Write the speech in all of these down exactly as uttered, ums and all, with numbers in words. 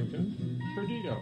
Ellington, Perdido.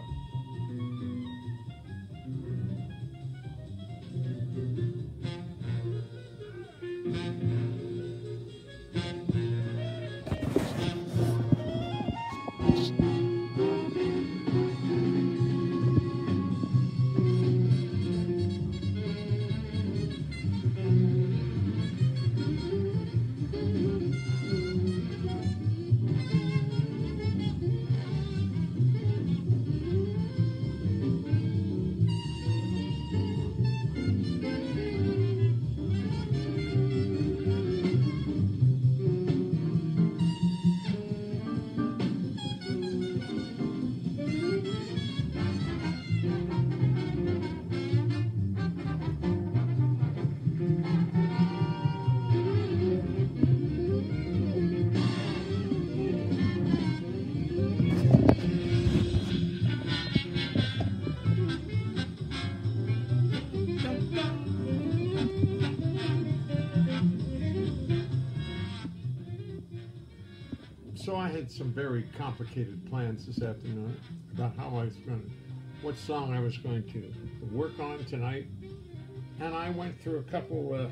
So I had some very complicated plans this afternoon about how I was going to, what song I was going to work on tonight. And I went through a couple uh,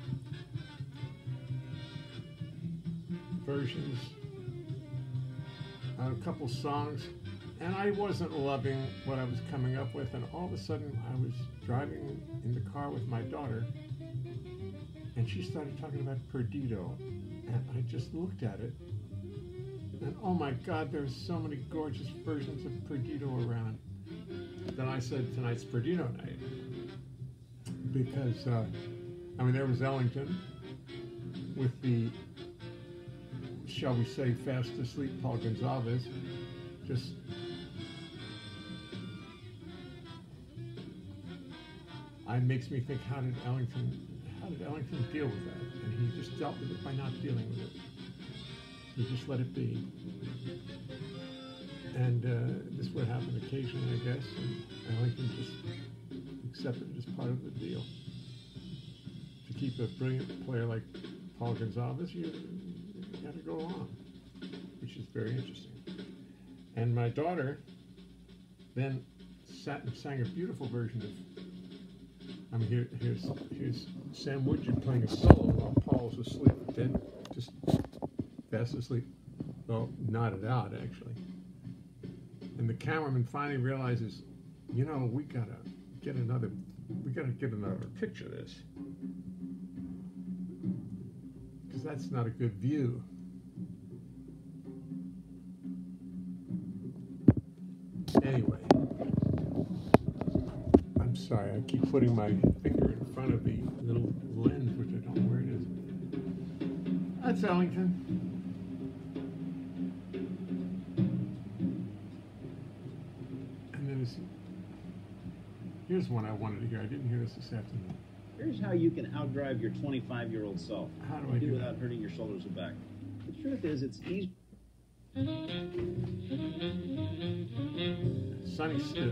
versions, a couple songs, and I wasn't loving what I was coming up with. And all of a sudden I was driving in the car with my daughter, and she started talking about Perdido. And I just looked at it. And oh my God, there's so many gorgeous versions of Perdido around. Then I said, tonight's Perdido night. Because, uh, I mean, there was Ellington with the, shall we say, fast asleep Paul Gonsalves. Just, it makes me think, how did Ellington, how did Ellington deal with that? And he just dealt with it by not dealing with it. You just let it be. And uh, this would happen occasionally, I guess, and Ellington just accepted it as part of the deal. To keep a brilliant player like Paul Gonsalves, you, you got to go along, which is very interesting. And my daughter then sat and sang a beautiful version of, I mean, here, here's, here's Sam Woodard playing a solo while Paul's asleep, then just fast asleep. Well, nodded out, actually. And the cameraman finally realizes, you know, we gotta get another, we gotta get another picture of this. Because that's not a good view. Anyway, I'm sorry, I keep putting my finger in front of the little lens, which I don't know where it is. That's Ellington. Here's one I wanted to hear. I didn't hear this this afternoon. Here's how you can outdrive your twenty-five-year-old self. How do I do it that? Without hurting your shoulders or back. The truth is, it's easy. Sunny Still.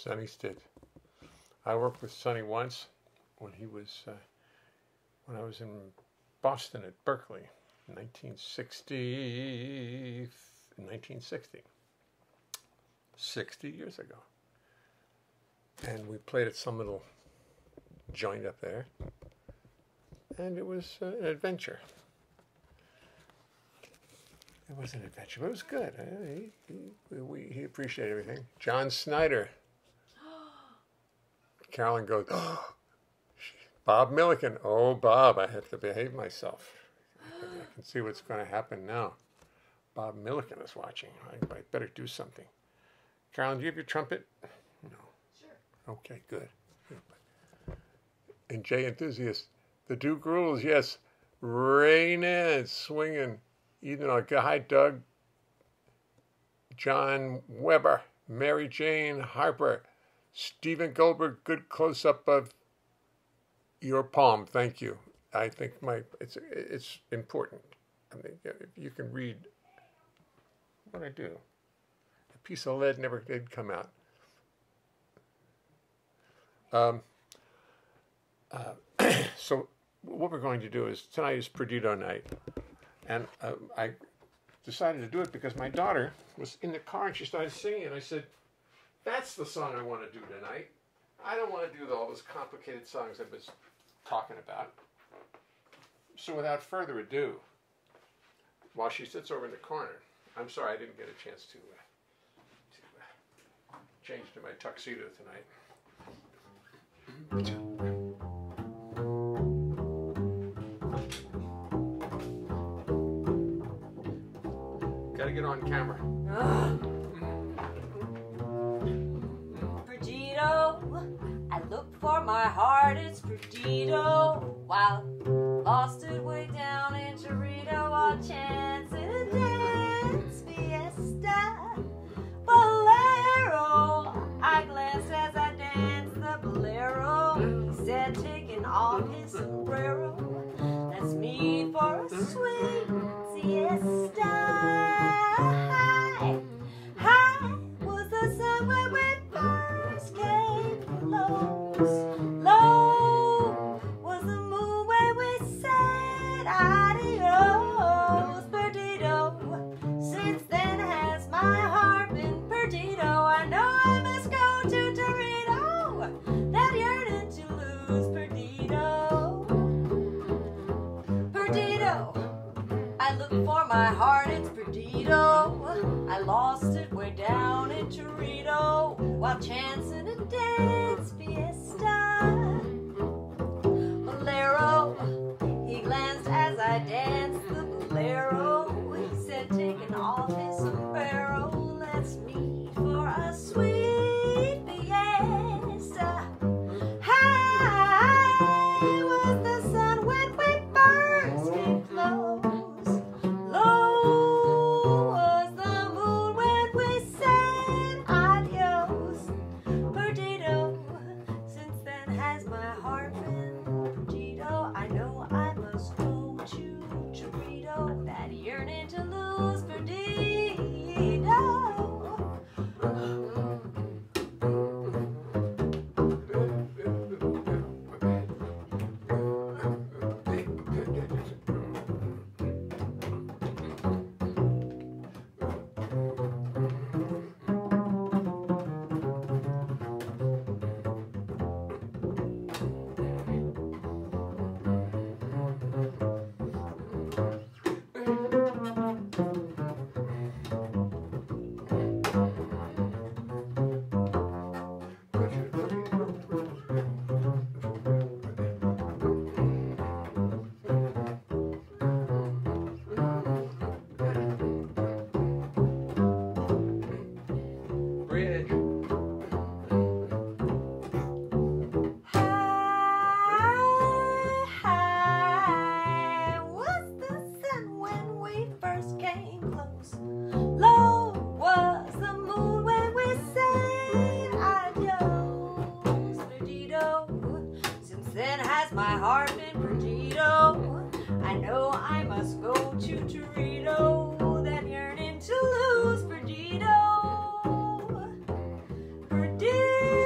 Sonny's did. I worked with Sonny once when he was, uh, when I was in Boston at Berkeley, nineteen sixty, nineteen sixty, sixty years ago. And we played at some little joint up there, and it was uh, an adventure. It was an adventure, but it was good. Uh, he, he, we, he appreciated everything. John Snyder. Carolyn goes, oh, Bob Milliken. Oh, Bob, I have to behave myself. I can, I can see what's going to happen now. Bob Milliken is watching. I, I better do something. Carolyn, do you have your trumpet? No. Sure. Okay, good. And Jay Enthusiast, the Duke rules, yes. Rain in, swinging. Ethan, okay, hi, Doug. John Weber, Mary Jane Harper, Stephen Goldberg, good close-up of your palm. Thank you. I think my it's it's important. I mean, if you can read what I do. A piece of lead never did come out. Um, uh, so what we're going to do is, tonight is Perdido night. And uh, I decided to do it because my daughter was in the car and she started singing. And I said, that's the song I want to do tonight. I don't want to do all those complicated songs I was talking about. So without further ado, while she sits over in the corner, I'm sorry I didn't get a chance to, uh, to uh, change to my tuxedo tonight. Gotta get on camera. Perdido, I look for my heart, it's Perdido. While lost it way down in Torito, all chance in a dance fiesta. Bolero, I glanced as I danced the bolero. He said, taking off his sombrero, that's me for a sweet siesta. High, high was the sun when we first came close. Low was the moon when we said adios. Perdido, since then has my heart been perdido. I know I must go to Torito, that yearning to lose. Perdido, Perdido, I look for my heart, it's Perdido. I lost it way down in Torito while chancing a dance fiesta. Bolero, he glanced as I danced the bolero. He said, taking off his sombrero, let's meet for a sweet fiesta. High was the sun when we first came close. Low was the moon when we said adios. Perdido, since then has my heart been perdido. I know I must go to Torito, that yearning to lose. Perdido. Bridge. High, high was the sun when we first came close. Low was the moon when we said adios. Perdido, since then has my heart been perdido. I know I must go to Torito, that yearning to lose. Perdido, Perdido.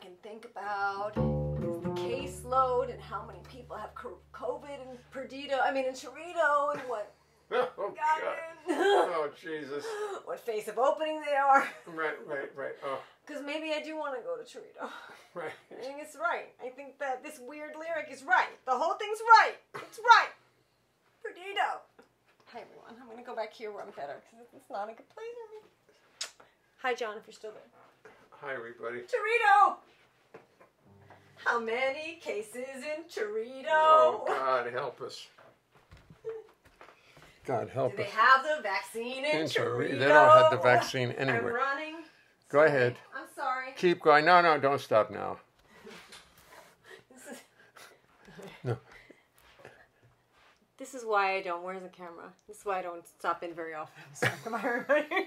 can think about is the caseload and how many people have co- COVID in Perdido. I mean, in Torito, and what. Oh, God. Oh, Jesus. What face of opening they are. Right, right, right. Oh. Because maybe I do want to go to Torito. Right. I think it's right. I think that this weird lyric is right. The whole thing's right. It's right. Perdido. Hi, everyone. I'm going to go back here where I'm better because it's not a good place for me. Hi, John, if you're still there. Hi, everybody. Torito! How many cases in Torito? Oh, God, help us. God, help Do us. they have the vaccine in, In Torito. Torito? They don't have the vaccine anywhere. I'm running. Go Sorry. ahead. I'm sorry. Keep going. No, no, don't stop now. This is... No. This is why I don't. Where's the camera? This is why I don't stop in very often. I'm sorry. Come on, everybody.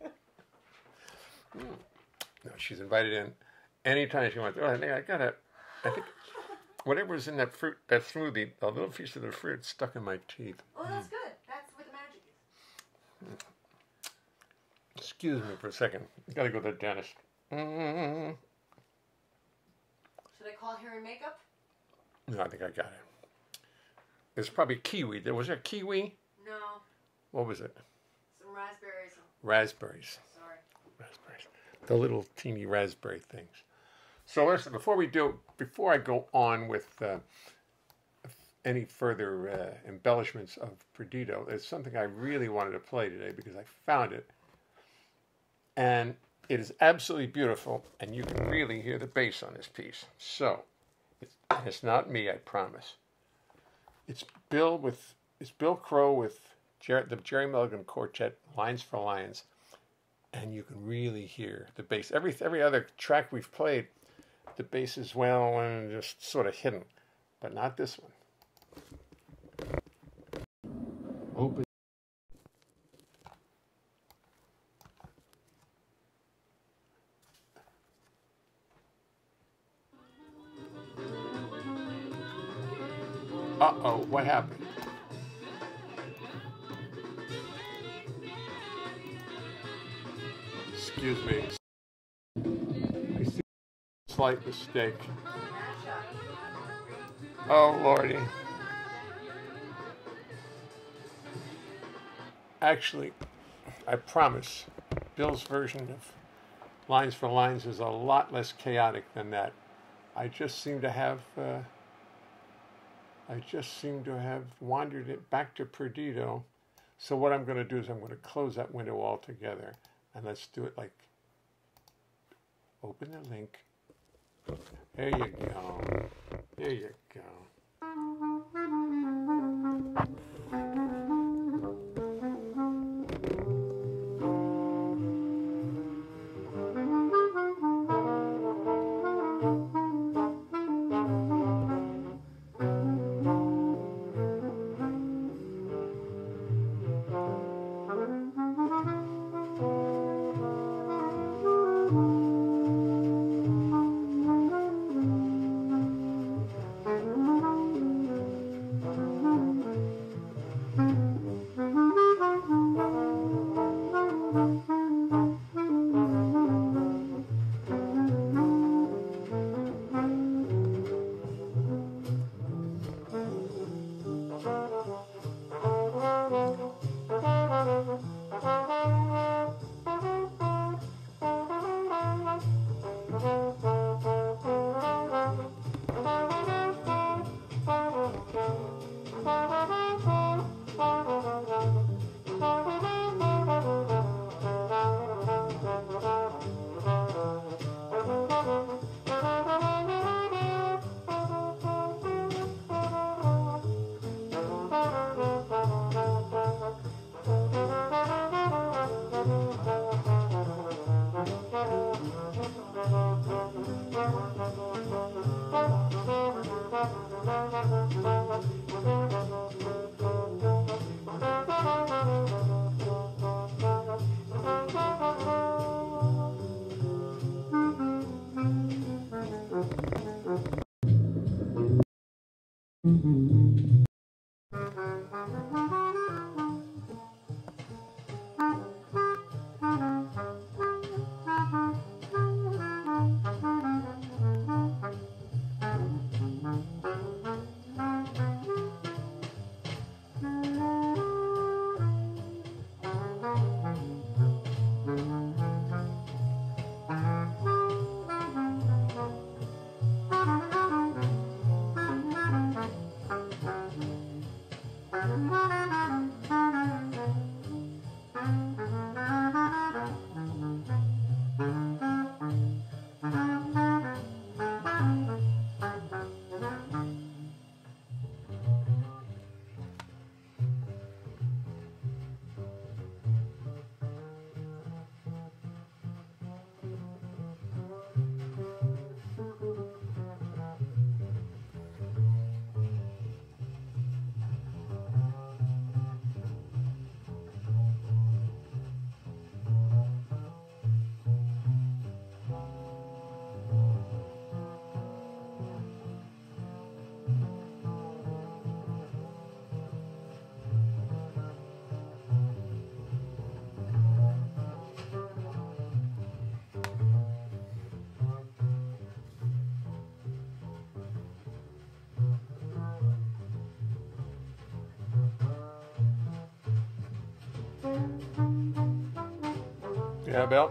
No, she's invited in anytime she wants. Oh, I think I got it. I think whatever's in that fruit, that smoothie, a little piece of the fruit stuck in my teeth. Oh, that's good. That's what the magic is. Excuse me for a second. Gotta go to the dentist. Mm-hmm. Should I call hair and makeup? No, I think I got it. There's probably kiwi. There was there kiwi? No. What was it? Some raspberries. Raspberries. Sorry. Raspberries. The little teeny raspberry things. So listen, before we do, before I go on with uh, any further uh, embellishments of Perdido, there's something I really wanted to play today because I found it. And it is absolutely beautiful, and you can really hear the bass on this piece. So, it's, it's not me, I promise. It's Bill with it's Bill Crow with Jer- the Jerry Mulligan Quartet, Lines for Lions, and you can really hear the bass. Every every other track we've played, the bass is well and just sort of hidden, but not this one. Open. Uh-oh, what happened? Excuse me. I see a slight mistake. Oh, Lordy. Actually, I promise, Bill's version of Lines for Lines is a lot less chaotic than that. I just seem to have... Uh, I just seem to have wandered it back to Perdido. So what I'm going to do is I'm going to close that window altogether. And let's do it like, open the link. There you go. There you go. Yeah, Bill?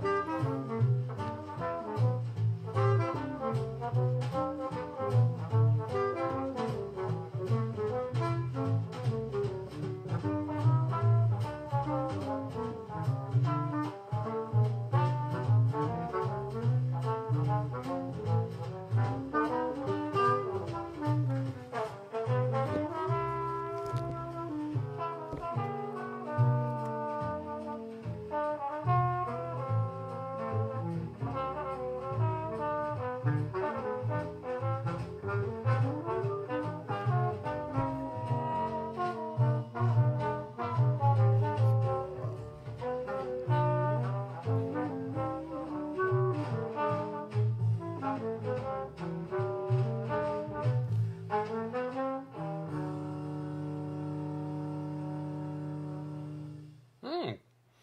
Hmm.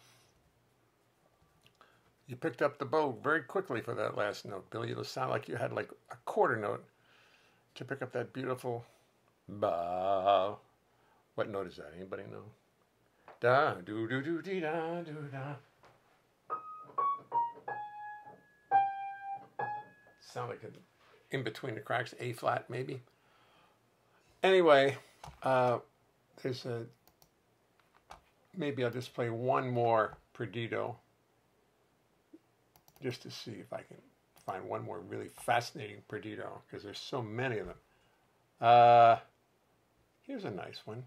You picked up the bow very quickly for that last note, Billy. It sounded like you had like a quarter note to pick up that beautiful ba. What note is that? Anybody know? Da do do do dee da do da. Sound like an in between the cracks, A flat maybe. Anyway, uh, there's a. Maybe I'll just play one more Perdido, just to see if I can find one more really fascinating Perdido, because there's so many of them. Uh, here's a nice one.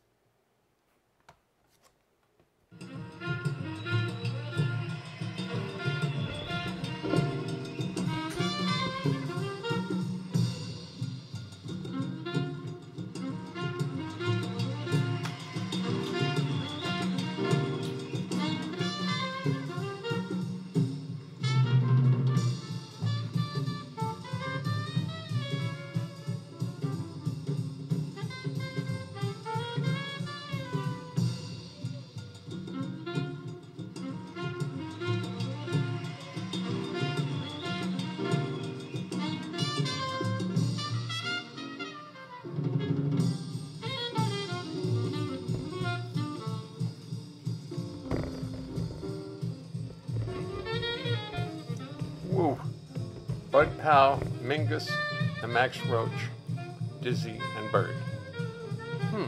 Woo! Bud Powell, Mingus, and Max Roach, Dizzy, and Bird. Hmm.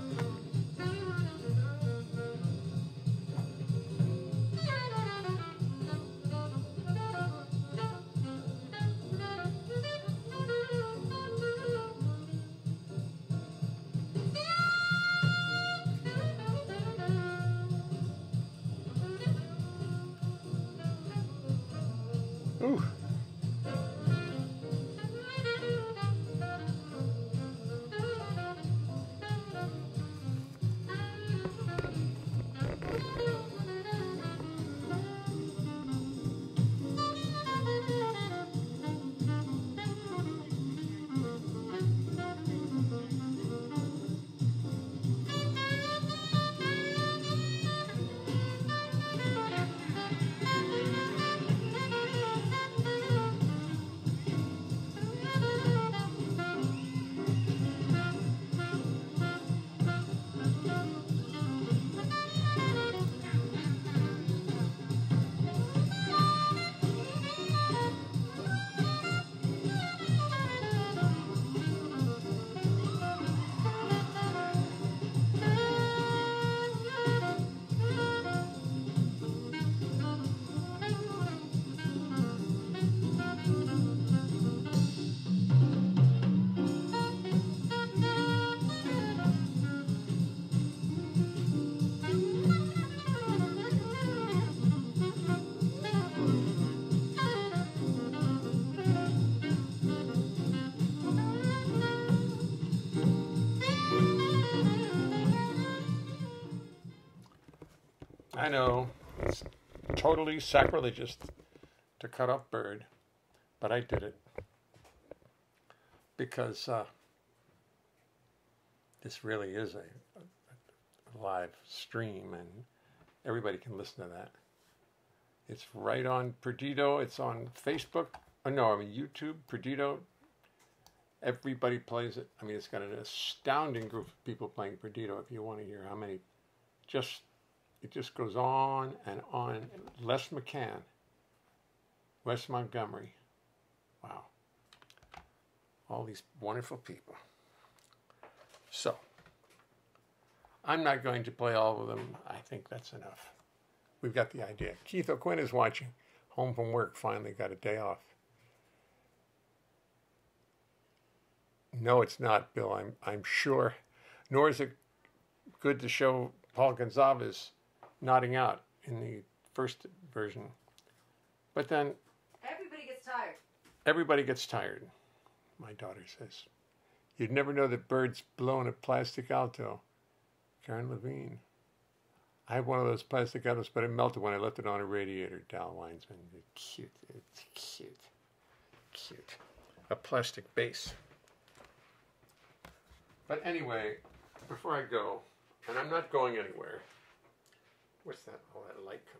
Ooh. I know, it's totally sacrilegious to cut off Bird, but I did it because uh, this really is a, a live stream and everybody can listen to that. It's right on Perdido. It's on Facebook. Oh, no, I mean YouTube, Perdido. Everybody plays it. I mean, it's got an astounding group of people playing Perdido. If you want to hear how many, just it just goes on and on. Les McCann, Wes Montgomery. Wow. All these wonderful people. So, I'm not going to play all of them. I think that's enough. We've got the idea. Keith O'Quinn is watching. Home from work, finally got a day off. No, it's not, Bill. I'm I'm sure. Nor is it good to show Paul Gonzalez nodding out in the first version. But then Everybody gets tired. everybody gets tired, my daughter says. You'd never know that birds blow in a plastic alto. Karen Levine. I have one of those plastic altos, but it melted when I left it on a radiator. Dal Winesman. It's cute. It's cute. Cute. A plastic base. But anyway, before I go, and I'm not going anywhere. What's that? All that light coming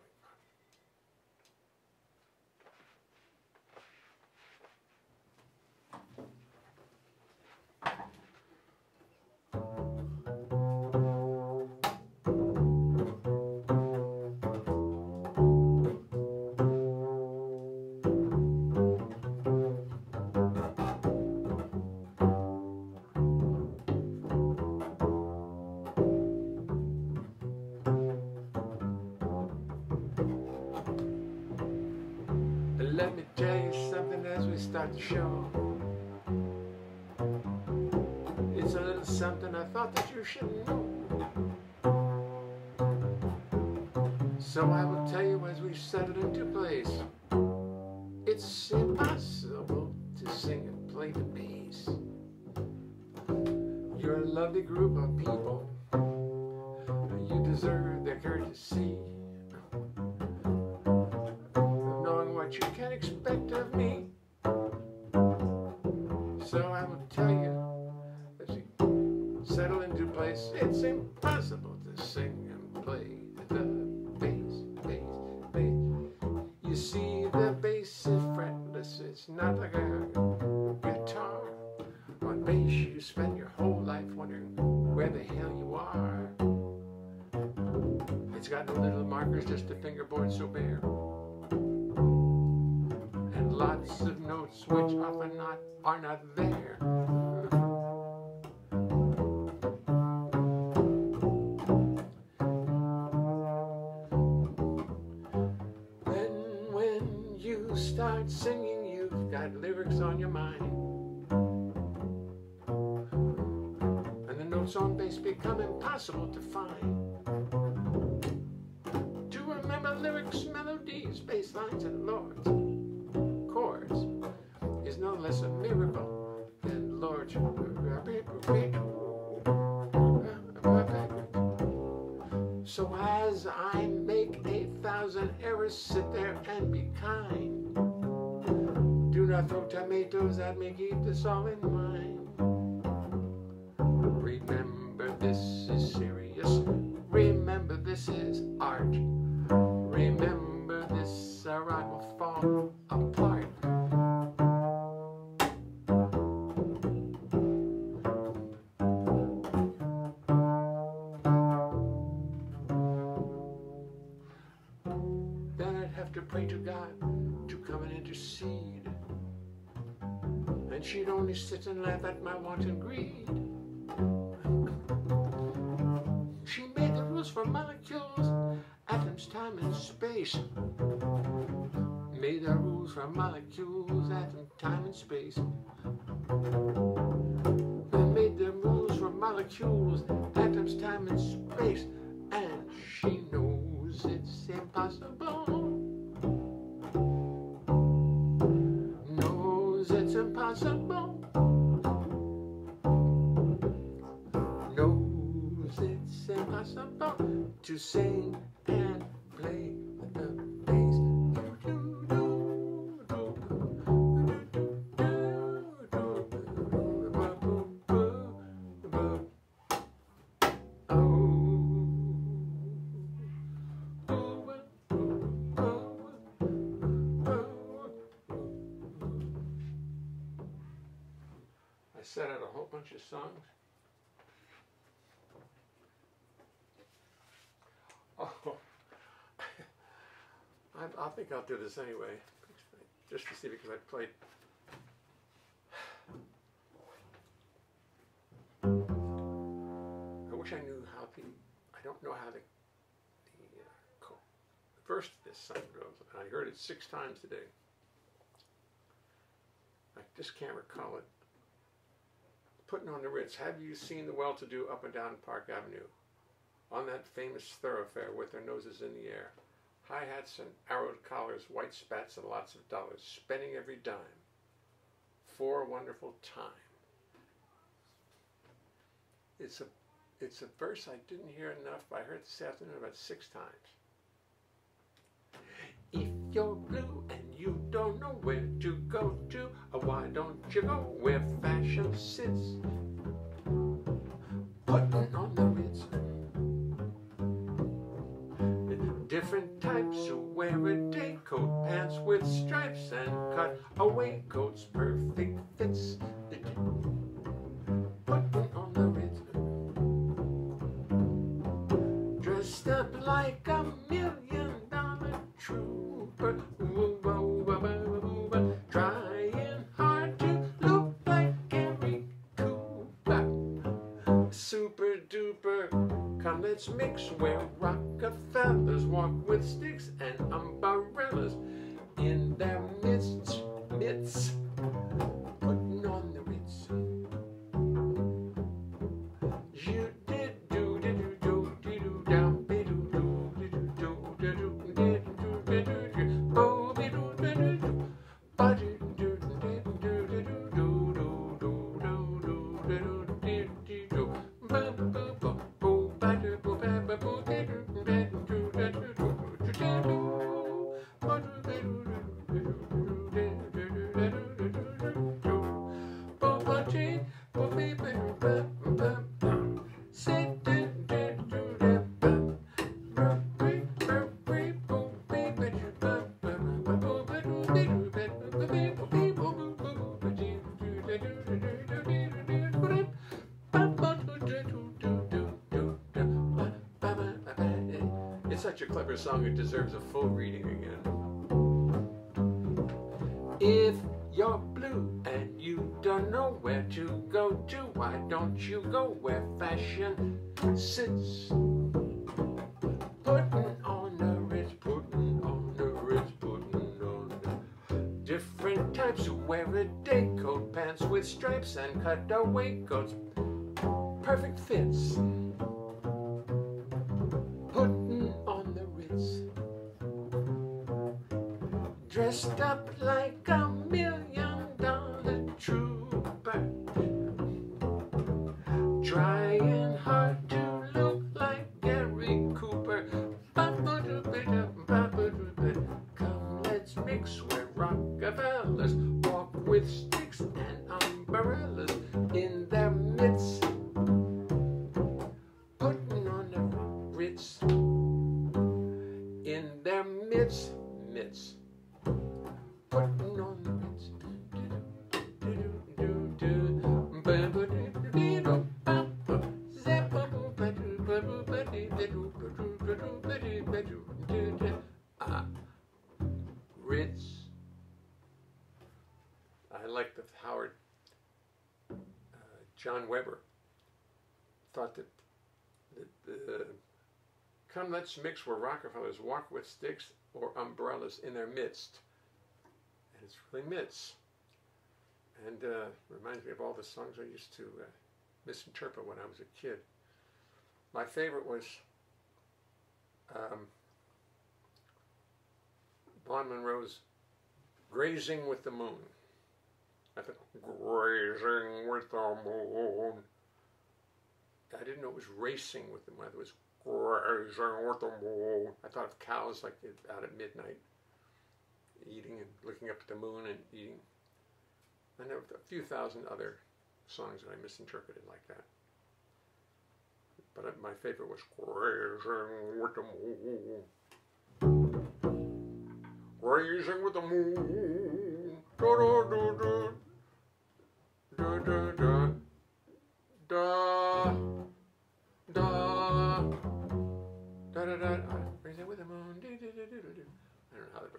Let me tell you something as we start the show. It's a little something I thought that you should know. So I will tell you as we settle into place. It's impossible to sing and play the bass. You're a lovely group of people. You deserve their courtesy. What you can expect of me. So I will tell you, as you settle into place, it's impossible to sing and play the bass, bass, bass. You see, the bass is fretless, it's not like a guitar. On bass, you spend your whole life wondering where the hell you are. It's got no little markers, just a fingerboard so bare. Lots of notes which often not are not there. Then when you start singing, you've got lyrics on your mind. And the notes on bass become impossible to find. To remember lyrics, melodies, bass lines, and lords is no less a miracle than Lord. So as I make a thousand errors, sit there and be kind. Do not throw tomatoes at me, keep this all in mind. Remember this is serious. Remember this is art. Remember this or I will fall apart. To pray to God to come and intercede, and she'd only sit and laugh at my wanton greed. She made the rules for molecules, atoms, time, and space. Made the rules for molecules, atoms, time, and space. They made the rules for molecules, atoms, time, and space, and she knows it's impossible. Impossible. Knows it's impossible to sing and play the bass. Set out a whole bunch of songs. Oh. I think I'll do this anyway, just to see, because I played. I wish I knew how the. I don't know how the the, uh, the verse to this song goes. I heard it six times today. I just can't recall it. Putting on the Ritz. Have you seen the well-to-do up and down Park Avenue? On that famous thoroughfare with their noses in the air. Hi-hats and arrowed collars, white spats and lots of dollars, spending every dime. For a wonderful time. It's a, it's a verse I didn't hear enough, but I heard it this afternoon about six times. If you're blue and you don't know where to go to, or why don't you go where fashion sits? Putting on the Ritz. Different types who wear a day coat, pants with stripes and cut away coats, perfect fits. Putting on the Ritz. Dressed up like a million dollar trooper, trying hard to look like Gary Cooper. Super duper, come let's mix where Rockefellers walk with sticks and umbrellas in their midst, midst, putting on the Ritz. You did do do do do do down be do do do do do do do do do oh be do do do do but do do do do do do do do do do do do do ba ba ba bo ba do bo ba ba bo do do do do do It's such a clever song, it deserves a full reading again. If you're blue and you don't know where to go to, why don't you go where fashion sits? Putting on the Ritz, putting on the Ritz, putting on the different types who wear a day coat, pants with stripes and cutaway coats, perfect fits. Putting on the Ritz, dressed up like a million dollar trooper, trying hard to look like Gary Cooper. Come let's mix where Rockefellers walk with sticks and umbrellas in their midst, putting on the Ritz, in their midst, midst, putting on the Ritz. Ah, Ritz. I like the Howard, uh, John Weber thought that, that uh, come let's mix where Rockefellers walk with sticks or umbrellas in their midst. And it's really midst. And uh, reminds me of all the songs I used to uh, misinterpret when I was a kid. My favorite was um, Vaughn Monroe's Grazing with the Moon. I thought, grazing with the moon. I didn't know it was racing with the moon. It was grazing with the moon. I thought of cows like out at midnight, eating and looking up at the moon and eating. And there were a few thousand other songs that I misinterpreted like that. But my favorite was Grazing with the Moon. Grazing with the moon. Da da da da. Da da da. Da. Da. Da da da. Grazing with the moon. I don't know how the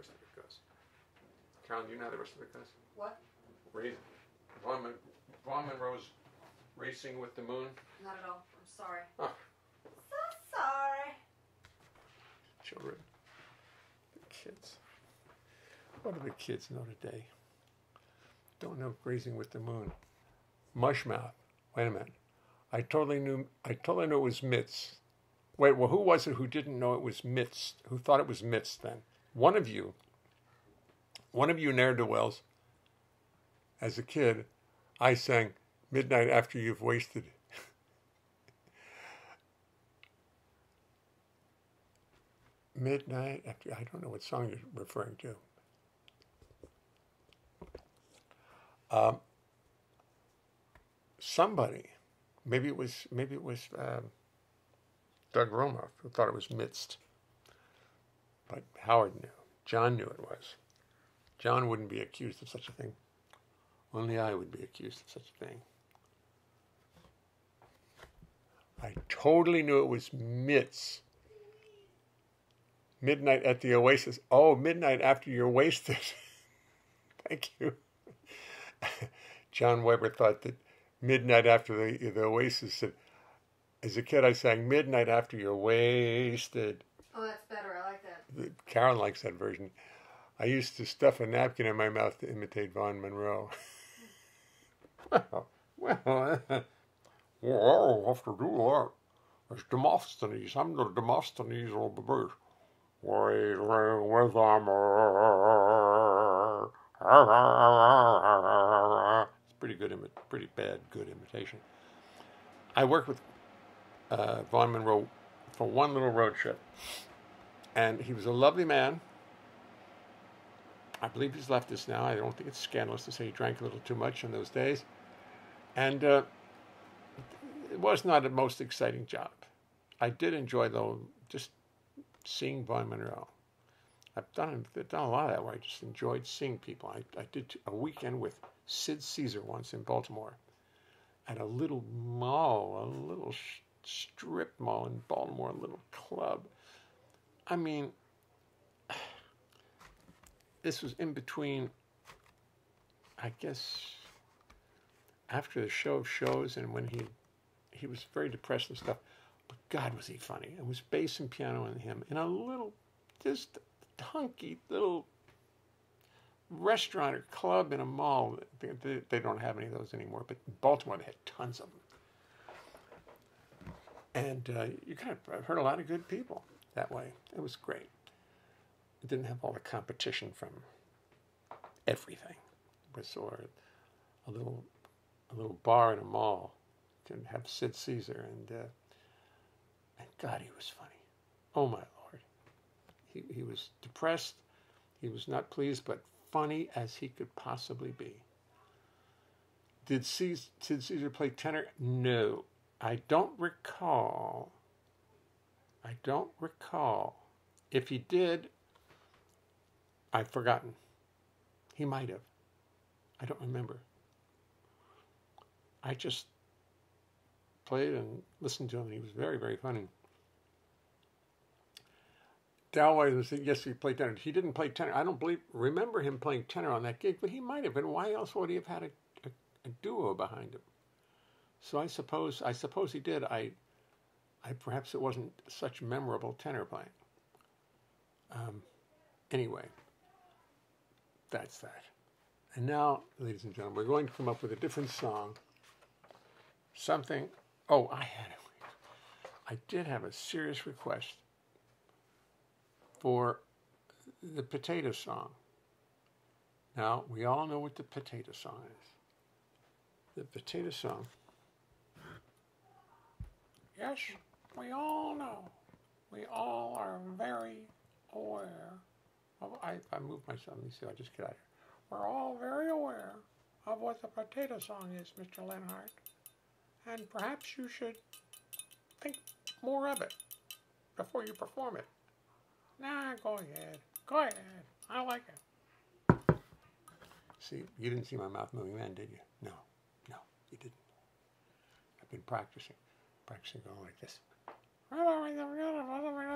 now, the rest of the class? What? Raising. Vaughn, Mon- Vaughn Monroe's Racing with the Moon? Not at all. I'm sorry. Oh. So sorry. Children. The kids. What do the kids know today? Don't know Grazing with the Moon. Mushmouth. Wait a minute. I totally knew I totally knew it was Mitz. Wait, well, who was it who didn't know it was Mitz? Who thought it was Mitz then? One of you. One of you ne'er-do-wells. As a kid, I sang Midnight After You've Wasted. Midnight After... I don't know what song you're referring to. Um, somebody, maybe it was maybe it was um, Doug Romoff who thought it was Mitzed, but Howard knew. John knew it was. John wouldn't be accused of such a thing. Only I would be accused of such a thing. I totally knew it was Mitz. Midnight at the Oasis. Oh, Midnight After You're Wasted. Thank you. John Weber thought that Midnight After the, the Oasis said, as a kid I sang Midnight After You're Wasted. Oh, that's better. I like that. Karen likes that version. I used to stuff a napkin in my mouth to imitate Vaughn Monroe. well, well, well, I'll have to do that. It's Demosthenes. I'm the Demosthenes of the beast. Waiting with armor. It's pretty good, imi- pretty bad, good imitation. I worked with uh, Vaughn Monroe for one little road trip, and he was a lovely man. I believe he's left us now. I don't think it's scandalous to say he drank a little too much in those days, and uh, it was not the most exciting job. I did enjoy, though, just seeing Vaughn Monroe. I've done, I've done a lot of that where I just enjoyed seeing people. I, I did a weekend with Sid Caesar once in Baltimore at a little mall, a little sh- strip mall in Baltimore, a little club. I mean, this was in between, I guess, after the show of shows and when he he was very depressed and stuff. But God, was he funny. It was bass and piano and him in a little, just hunky little restaurant or club in a mall. They, they, they don't have any of those anymore, but in Baltimore they had tons of them. And uh, you kind of I've heard a lot of good people that way. It was great. It didn't have all the competition from everything. It was sort of a little, a little bar in a mall to have Sid Caesar, and uh, and God, he was funny. Oh my Lord, he he was depressed. He was not pleased, but funny as he could possibly be. Did Sid Caesar play tenor? No, I don't recall. I don't recall. If he did, I've forgotten. He might have. I don't remember. I just played and listened to him. He was very, very funny. Dalway was saying, yes, he played tenor. He didn't play tenor. I don't believe, remember him playing tenor on that gig, but he might have. And why else would he have had a, a, a duo behind him? So I suppose, I suppose he did. I, I perhaps it wasn't such memorable tenor playing. Um, anyway, that's that. And now, ladies and gentlemen, we're going to come up with a different song. Something. Oh, I had it. I did have a serious request for the potato song. Now, we all know what the potato song is. The potato song. Yes, we all know. We all are very aware of. I, I moved myself. Let me see. I'll just get out of here. We're all very aware of what the potato song is, Mister Leonhart. And perhaps you should think more of it before you perform it. Nah, go ahead. Go ahead. I like it. See, you didn't see my mouth moving then, did you? No. No, you didn't. I've been practicing. Practicing going like this.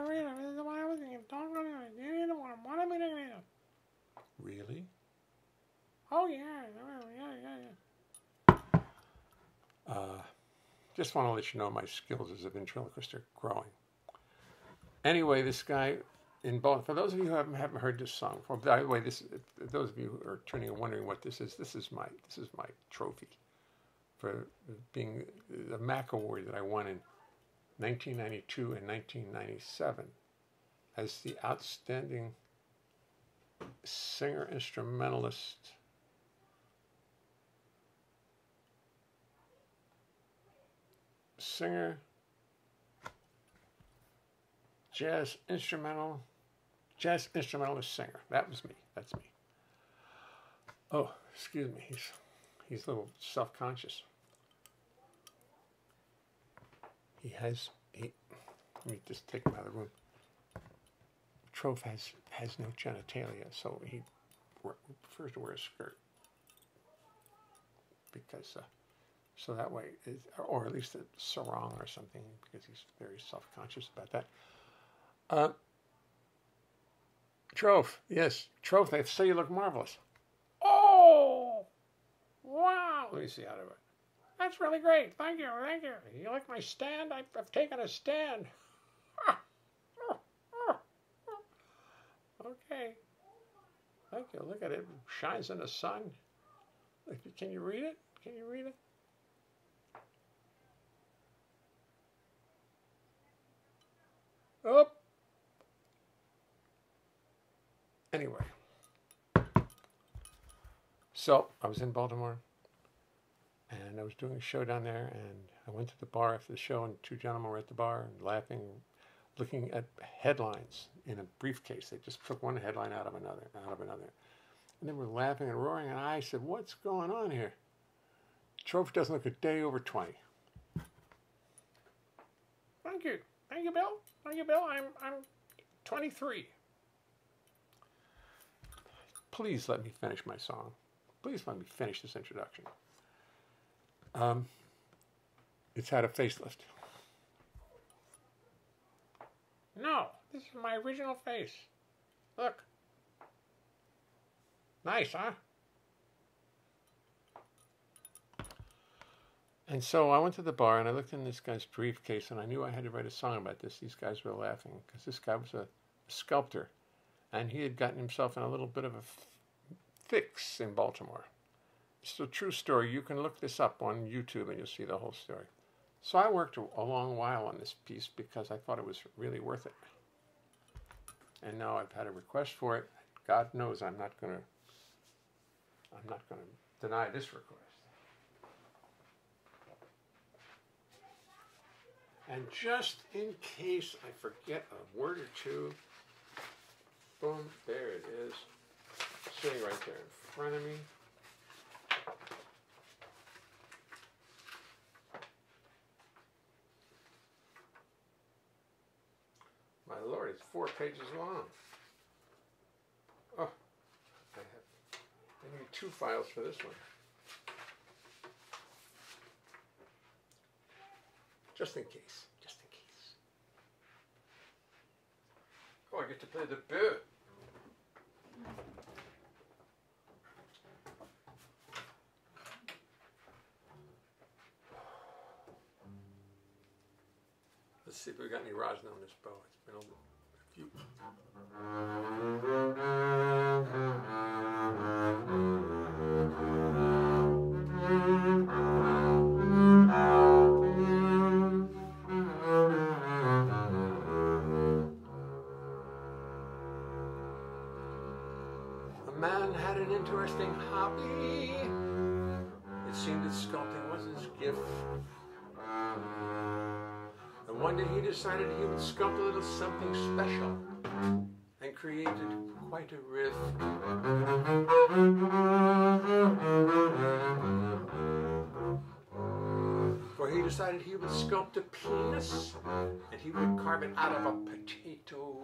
Really? Oh, yeah, yeah, yeah, yeah. Uh, just want to let you know my skills as a ventriloquist are growing. Anyway, this guy in Baltimore, for those of you who haven't, haven't heard this song, for, by the way, this, those of you who are turning and wondering what this is, this is my, this is my trophy for being the Mac Award that I won in nineteen ninety-two and nineteen ninety-seven as the outstanding singer-instrumentalist singer, jazz instrumental, jazz instrumentalist singer. That was me. That's me. Oh, excuse me. He's he's a little self-conscious. He has he. Let me just take him out of the room. Trove has has no genitalia, so he prefers to wear a skirt because. Uh, So that way, it, or at least a sarong or something, because he's very self-conscious about that. Uh, Trove, yes, Trove, they say you look marvelous. Oh, wow. Let me see how to do it. That's really great. Thank you, thank you. You like my stand? I've, I've taken a stand. Okay. Thank you. Look at it. It shines in the sun. Can you read it? Can you read it? Oh. Anyway, so I was in Baltimore, and I was doing a show down there, and I went to the bar after the show, and two gentlemen were at the bar and laughing, looking at headlines in a briefcase. They just took one headline out of another, out of another, and they were laughing and roaring. And I said, "What's going on here?" Trove doesn't look a day over twenty. Thank you, thank you, Bill. Thank you, Bill. I'm I'm twenty-three. Please let me finish my song. Please let me finish this introduction. Um, it's had a facelift. No, this is my original face. Look. Nice, huh? And so I went to the bar and I looked in this guy's briefcase and I knew I had to write a song about this. These guys were laughing because this guy was a, a sculptor and he had gotten himself in a little bit of a f- fix in Baltimore. It's a true story. You can look this up on YouTube and you'll see the whole story. So I worked a, a long while on this piece because I thought it was really worth it. And now I've had a request for it. God knows I'm not going to I'm not going to deny this request. And just in case I forget a word or two, boom, there it is, sitting right there in front of me. My Lord, it's four pages long. Oh, I have I need two files for this one. Just in case, just in case. Oh, I get to play the bit. Let's see if we got any rosin on this bow. It's been a, a few. A man had an interesting hobby. It seemed that sculpting was his gift. And one day he decided he would sculpt a little something special and created quite a riff. For he decided he would sculpt a penis and he would carve it out of a potato.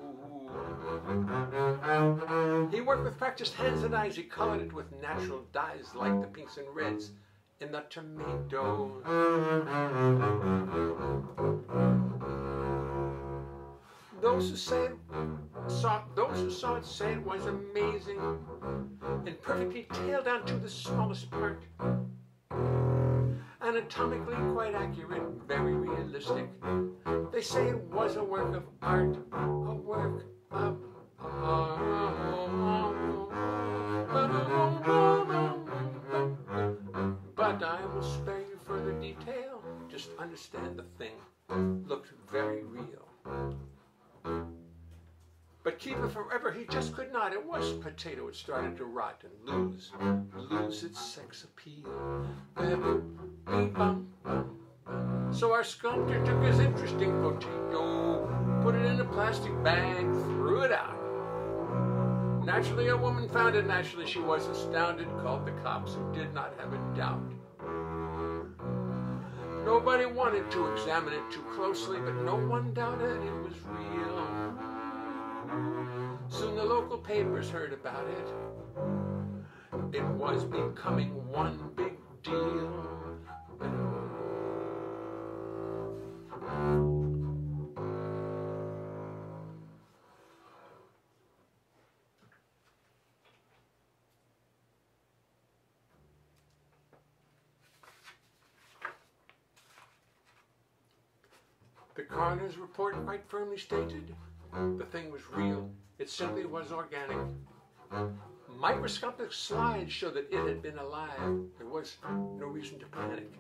He worked with practiced hands and eyes. He colored it with natural dyes like the pinks and reds in the tomato. Those who say saw, those who saw it say it was amazing and perfect detail down to the smallest part. Anatomically quite accurate, very realistic. They say it was a work of art, a work of art. But I will spare you further detail. Just understand the thing looked very real. But keep it forever, he just could not. It was potato. It started to rot and lose, lose its sex appeal. So our sculptor took his interesting potato, put it in a plastic bag, threw it out. Naturally, a woman found it. Naturally, she was astounded, called the cops, and did not have a doubt. Nobody wanted to examine it too closely, but no one doubted it was real. Soon the local papers heard about it. It was becoming one big deal. The coroner's report quite firmly stated the thing was real. It simply was organic. Microscopic slides showed that it had been alive. There was no reason to panic.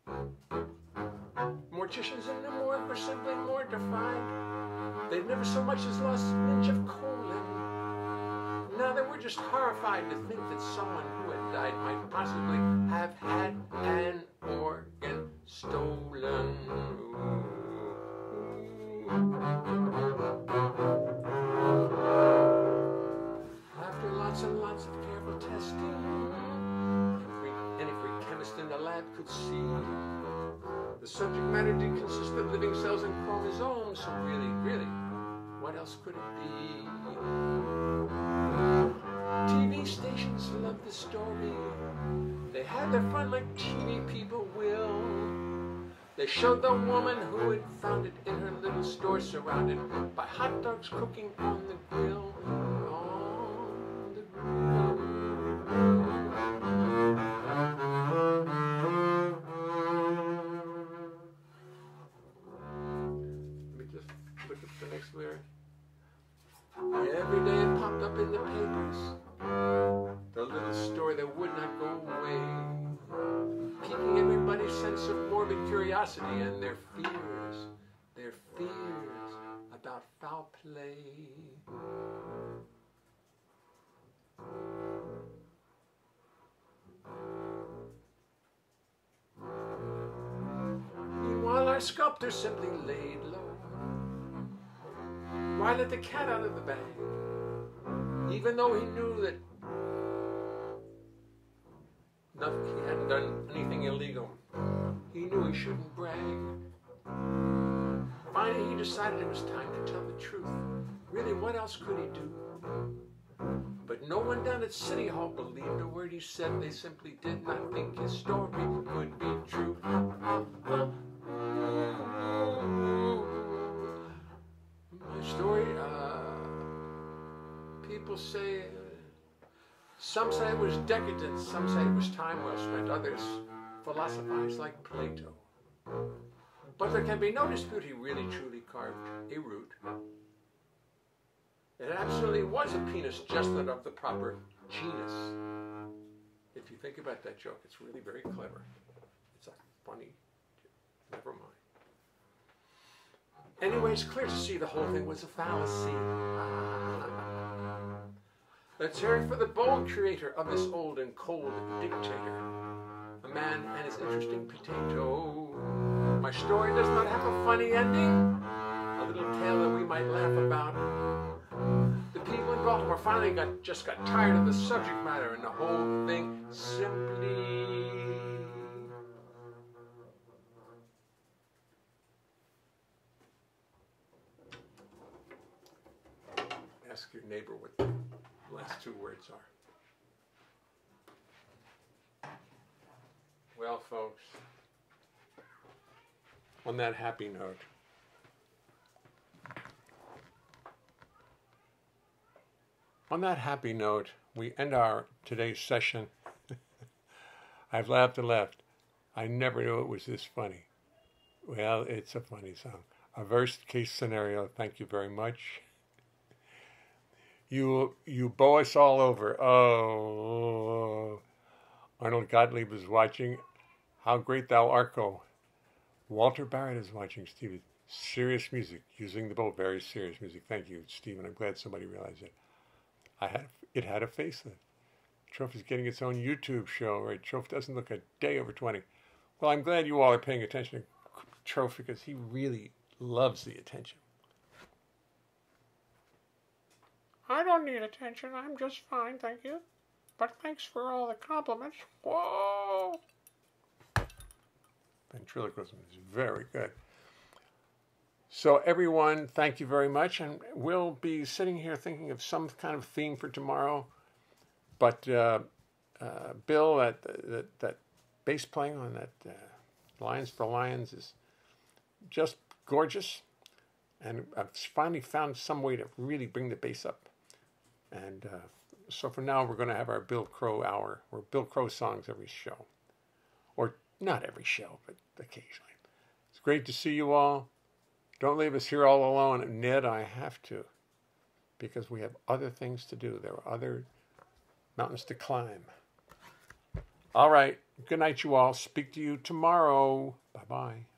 Morticians in the morgue were simply mortified. They'd never so much as lost an inch of colon. Now they were just horrified to think that someone who had died might possibly have had an organ stolen. After lots and lots of careful testing, every, any free chemist in the lab could see the subject matter did consist of living cells and chromosomes. So really, really, what else could it be? T V stations loved the story. They had their fun like T V people will. They showed the woman who had found it in her little store, surrounded by hot dogs cooking on the grill. On the grill. Let me just look at the next lyric. Every day it popped up in the papers. The little story that would not go away, piquing everybody's sense of morbid curiosity and their fears, their fears about foul play. Meanwhile, our sculptor simply laid low. Why let the cat out of the bag? Even though he knew that nothing, he hadn't done anything illegal. He knew he shouldn't brag. Finally, he decided it was time to tell the truth. Really, what else could he do? But no one down at City Hall believed a word he said. They simply did not think his story could be true. My story, uh, people say, some say it was decadent, some say it was time well spent, others philosophize like Plato. But there can be no dispute he really truly carved a root. It absolutely was a penis, just not of the proper genus. If you think about that joke, it's really very clever. It's a funny, never mind. Anyway, it's clear to see the whole thing was a fallacy. Let's hear it for the bold creator of this old and cold dictator. A man and his interesting potato. My story does not have a funny ending. A little tale that we might laugh about. The people in Baltimore finally got just got tired of the subject matter, and the whole thing simply ask your neighbor what the last two words are. Well, folks, on that happy note, On that happy note, we end our today's session. I've laughed and laughed. I never knew it was this funny. Well, it's a funny song. A worst case scenario, thank you very much. You you bow us all over. Oh, Arnold Gottlieb is watching. How great thou art, go. Walter Barrett is watching, Stephen. Serious music, using the bow, very serious music. Thank you, Stephen. I'm glad somebody realized it. I had it had a facelift. Troph is getting its own YouTube show, right? Troph doesn't look a day over twenty. Well, I'm glad you all are paying attention to Troph because he really loves the attention. I don't need attention. I'm just fine, thank you. But thanks for all the compliments. Whoa! Ventriloquism is very good. So everyone, thank you very much. And we'll be sitting here thinking of some kind of theme for tomorrow. But uh, uh, Bill, that, that, that bass playing on that uh, Lions for Lions is just gorgeous. And I've finally found some way to really bring the bass up. And uh, so for now, we're going to have our Bill Crow hour, or Bill Crow songs every show. Or not every show, but occasionally. It's great to see you all. Don't leave us here all alone. And Ned, I have to, because we have other things to do. There are other mountains to climb. All right. Good night, you all. Speak to you tomorrow. Bye-bye.